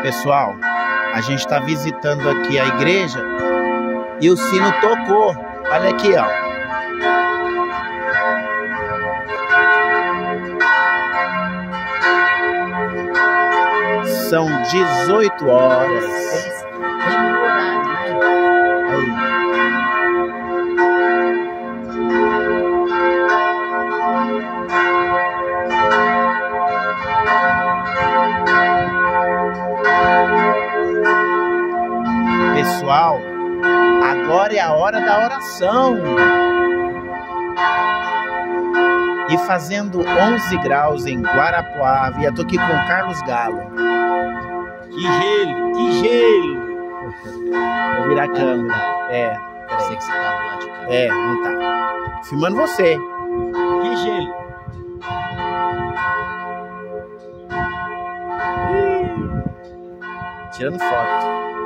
Pessoal, a gente está visitando aqui a igreja e o sino tocou. Olha aqui, ó. São 18 horas. Pessoal, agora é a hora da oração. E fazendo 11 graus em Guarapuava. E eu tô aqui com o Carlos Galo. Que gelo, que gelo. Vou virar a câmera. É, Pensei que você tava lá de cá. é, não tá. Filmando você. Que gelo. Tirando foto.